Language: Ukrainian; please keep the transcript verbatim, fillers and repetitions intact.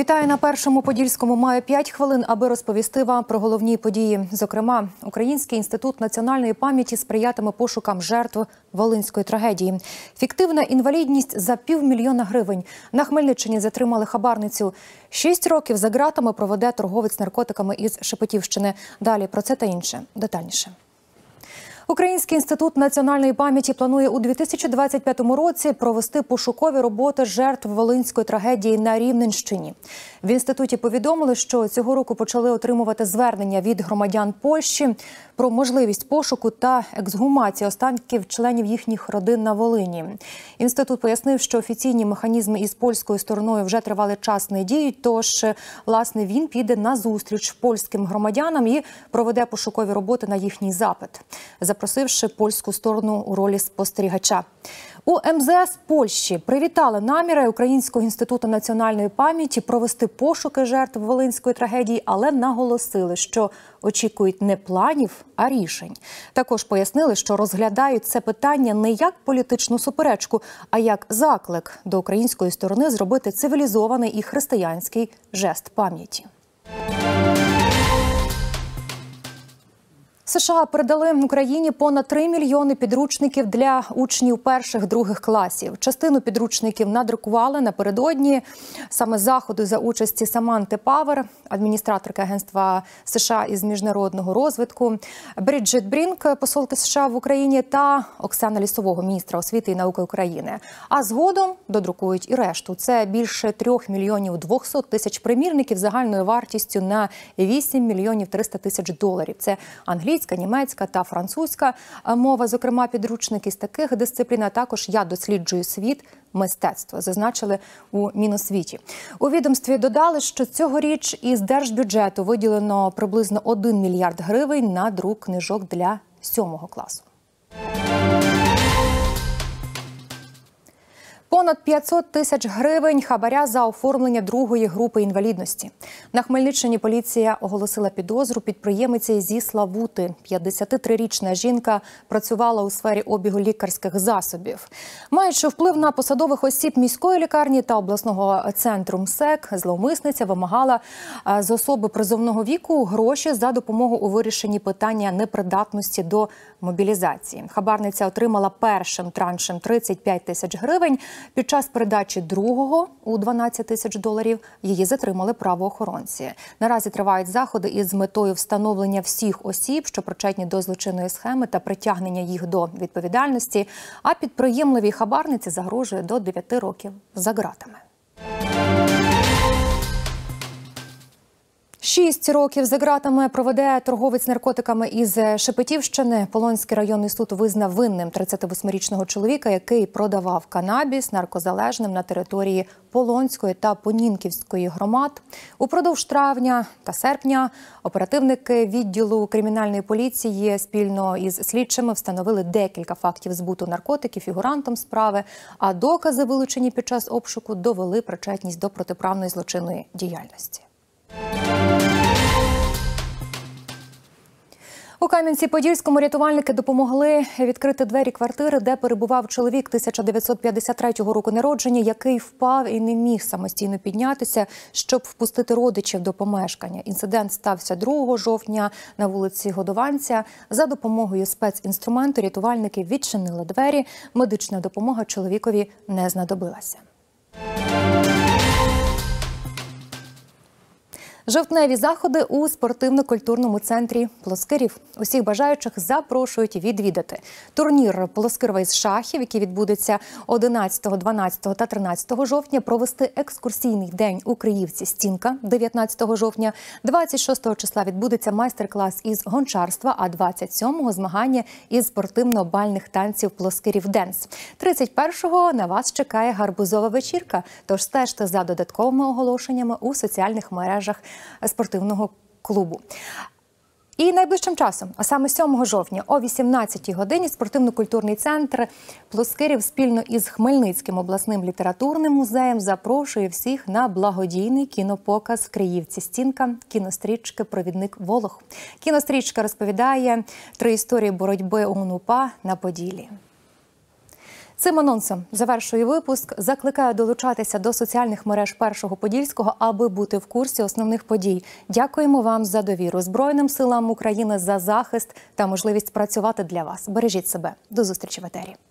Вітаю на Першому Подільському. Маю п'ять хвилин, аби розповісти вам про головні події. Зокрема, Український інститут національної пам'яті сприятиме пошукам жертв Волинської трагедії. Фіктивна інвалідність за півмільйона гривень. На Хмельниччині затримали хабарницю. Шість років за ґратами проведе торговець наркотиками із Шепетівщини. Далі про це та інше. Детальніше. Український інститут національної пам'яті планує у дві тисячі двадцять п'ятому році провести пошукові роботи жертв Волинської трагедії на Рівненщині. В інституті повідомили, що цього року почали отримувати звернення від громадян Польщі про можливість пошуку та ексгумації останків членів їхніх родин на Волині. Інститут пояснив, що офіційні механізми із польською стороною вже тривалий час не діють, тож, власне, він піде на зустріч польським громадянам і проведе пошукові роботи на їхній запит, запросивши польську сторону у ролі спостерігача. У ем зе ес Польщі привітали наміри Українського інституту національної пам'яті провести пошуки жертв Волинської трагедії, але наголосили, що очікують не планів, а рішень. Також пояснили, що розглядають це питання не як політичну суперечку, а як заклик до української сторони зробити цивілізований і християнський жест пам'яті. США передали Україні понад три мільйони підручників для учнів перших-других класів. Частину підручників надрукували напередодні саме заходу за участі Саманти Павер, адміністраторки Агентства США із міжнародного розвитку, Бріджит Брінк, посолки США в Україні, та Оксана Лісового, міністра освіти і науки України. А згодом додрукують і решту. Це більше трьох мільйонів двохсот тисяч примірників загальною вартістю на вісім мільйонів триста тисяч доларів. Це англійська, німецька та французька мова. Зокрема, підручники з таких дисциплін, а також «Я досліджую світ», мистецтво, зазначили у Міносвіті. У відомстві додали, що цьогоріч із держбюджету виділено приблизно один мільярд гривень на друк книжок для сьомого класу. Понад п'ятсот тисяч гривень хабаря за оформлення другої групи інвалідності. На Хмельниччині поліція оголосила підозру підприємиці зі Славути. п'ятдесятитрирічна жінка працювала у сфері обігу лікарських засобів. Маючи вплив на посадових осіб міської лікарні та обласного центру МСЕК, зловмисниця вимагала з особи призовного віку гроші за допомогу у вирішенні питання непридатності до мобілізації. Хабарниця отримала першим траншем тридцять п'ять тисяч гривень. Під час передачі другого у дванадцять тисяч доларів її затримали правоохоронці. Наразі тривають заходи із метою встановлення всіх осіб, що причетні до злочинної схеми, та притягнення їх до відповідальності, а підприємливій хабарниці загрожує до дев'яти років за ґратами. Шість років за ґратами проведе торговець наркотиками із Шепетівщини. Полонський районний суд визнав винним тридцятивосьмирічного чоловіка, який продавав канабіс наркозалежним на території Полонської та Понінківської громад. Упродовж травня та серпня оперативники відділу кримінальної поліції спільно із слідчими встановили декілька фактів збуту наркотиків фігурантом справи, а докази, вилучені під час обшуку, довели причетність до протиправної злочинної діяльності. У Кам'янці-Подільському рятувальники допомогли відкрити двері квартири, де перебував чоловік тисяча дев'ятсот п'ятдесят третього року народження, який впав і не міг самостійно піднятися, щоб впустити родичів до помешкання. Інцидент стався другого жовтня на вулиці Годованця. За допомогою спецінструменту рятувальники відчинили двері. Медична допомога чоловікові не знадобилася. Жовтневі заходи у спортивно-культурному центрі Плоскирів. Усіх бажаючих запрошують відвідати турнір Плоскирова із шахів, який відбудеться одинадцятого, дванадцятого та тринадцятого жовтня, провести екскурсійний день у Криївці «Стінка» дев'ятнадцятого жовтня, двадцять шостого числа відбудеться майстер-клас із гончарства, а двадцять сьомого – змагання із спортивно-бальних танців «Плоскирів Денс». тридцять першого на вас чекає гарбузова вечірка, тож стежте за додатковими оголошеннями у соціальних мережах спортивного клубу. І найближчим часом, а саме сьомого жовтня о вісімнадцятій годині, спортивно-культурний центр Плоскирів спільно із Хмельницьким обласним літературним музеєм запрошує всіх на благодійний кінопоказ в Криївці «Стінка» кінострічки «Провідник Волох». Кінострічка розповідає три історії боротьби ОУН-УПА на Поділлі. Цим анонсом завершую випуск. Закликаю долучатися до соціальних мереж Першого Подільського, аби бути в курсі основних подій. Дякуємо вам за довіру Збройним силам України, за захист та можливість працювати для вас. Бережіть себе. До зустрічі в етері.